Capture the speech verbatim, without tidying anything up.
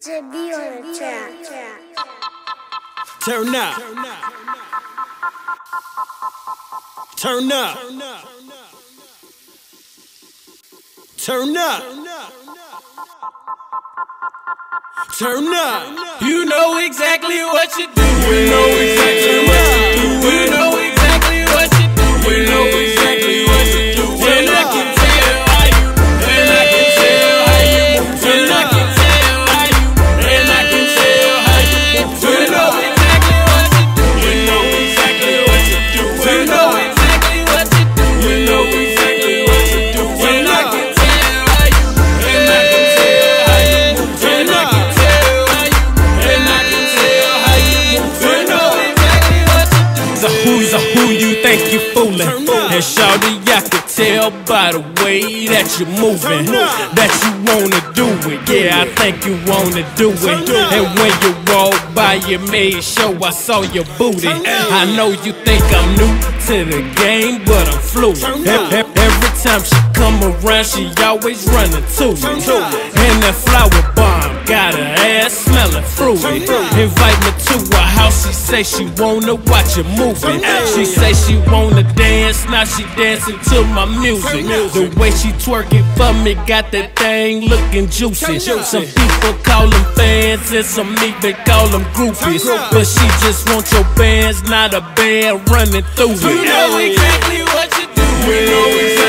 J B on the track. Turn up. Turn up. Turn up. Turn up. You know exactly what you do. You know exactly what you do. You know exactly what you do. You know exactly what you do. And I can tell how you move. And I can tell how you move. And I can tell how you move. And I can tell how you move. You know exactly what you do. You know exactly what you do. You know exactly what you do. You know exactly what you do. And I can tell how you move. And I can tell how you move. And I can tell how you move. And I can tell how you move. You know exactly what you do. So who's a who you think you fooling? And shawty, I can tell by the way that you're moving that you wanna do it. Yeah, I think you wanna do it. And when you walk by, you made sure I saw your booty. I know you think I'm new to the game, but I'm fluid. Every time she come around, she always running to me. And that flower bomb got her ass smelling fruity. Invite me to her house, she say she wanna watch a movie. She say she wanna dance, now she dancing to my music. The way she twerking for me got that thing looking juicy. Some people call them fans and some even call them groupies, but she just want your bands, not a band running through it. You know exactly what you do. You know exactly